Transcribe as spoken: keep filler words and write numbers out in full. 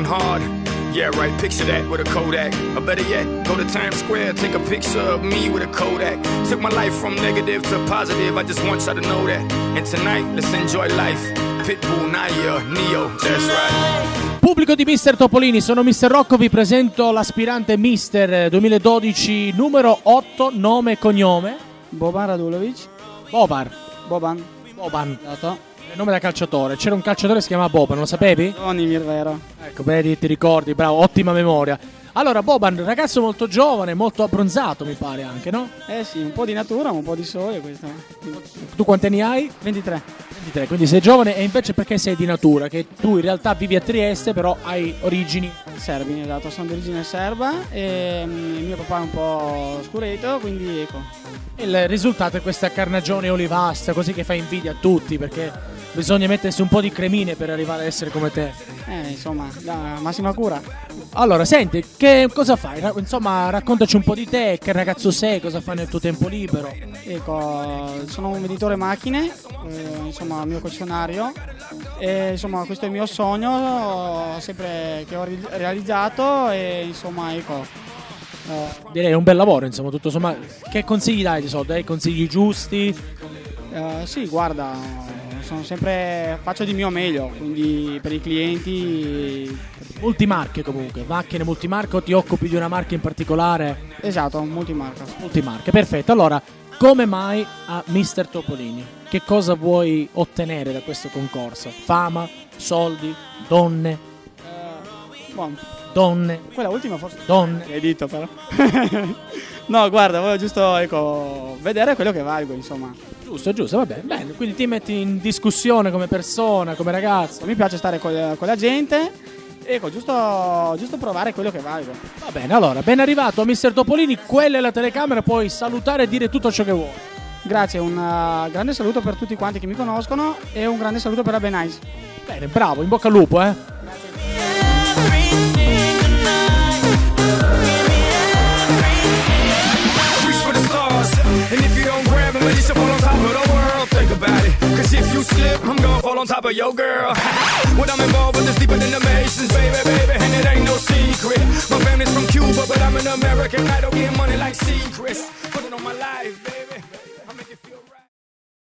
working hard. Yeah, right, picture that with a Kodak. Or better yet, go to Times Square, take a picture of me with a Kodak. Took my life from negative to positive, I just want y'all to know that. And tonight, let's enjoy life. Pitbull, Naya, Neo, that's right. Pubblico di mister Topolini, sono mister Rocco, vi presento l'aspirante mister duemiladodici numero otto, nome e cognome. Boban Radulovic. Boban. Boban. Boban. Dato. Il nome da calciatore. C'era un calciatore che si chiamava Boban, lo sapevi? Onimir, vero. Ecco, vedi, ti ricordi, bravo, ottima memoria. Allora, Boban, ragazzo molto giovane, molto abbronzato, mi pare anche, no? Eh sì, un po' di natura, un po' di sole questo. Tu quanti anni hai? ventitré. ventitré, quindi sei giovane e invece perché sei di natura? Che tu in realtà vivi a Trieste, però hai origini serbi, esatto, sono di origine serba e mm, mio papà è un po' scuretto, quindi ecco. Il risultato è questa carnagione olivastra, così che fa invidia a tutti, perché bisogna mettersi un po' di cremine per arrivare ad essere come te. Eh, insomma, la massima cura. Allora, senti, che cosa fai? Ra- insomma, raccontaci un po' di te, che ragazzo sei, cosa fai nel tuo tempo libero. Ecco, sono un venditore macchine, eh, insomma, il mio concessionario. E insomma, questo è il mio sogno, sempre che ho ri- realizzato e insomma, ecco. Eh, Direi un bel lavoro, insomma, tutto sommato. Che consigli dai di solito? Dai consigli giusti? Eh, sì, guarda, sono sempre, faccio di mio meglio, quindi per i clienti. Multimarche comunque, macchine multimarche, o ti occupi di una marca in particolare? Esatto, multimarca. Multimarche, perfetto. Allora, come mai a mister Topolini? Che cosa vuoi ottenere da questo concorso? Fama, soldi, donne? Uh, buon. Donne? Quella ultima forse? Donne? Hai detto però. No, guarda, voglio giusto, ecco, vedere quello che valgo, insomma. Giusto, giusto, va bene, bene. Quindi ti metti in discussione come persona, come ragazzo. Mi piace stare con, con la gente. Ecco, giusto, giusto provare quello che valgo. Va bene, allora, ben arrivato a mister Topolini, quella è la telecamera, puoi salutare e dire tutto ciò che vuoi. Grazie, un uh, grande saluto per tutti quanti che mi conoscono e un grande saluto per la Benice. Bene, bravo, in bocca al lupo, eh. Cause if you slip, I'm gonna fall on top of your girl. What I'm involved with is deeper than the Masons, baby, baby, and it ain't no secret. My family's from Cuba, but I'm an American. I don't get money like secrets. Put it on my life, baby.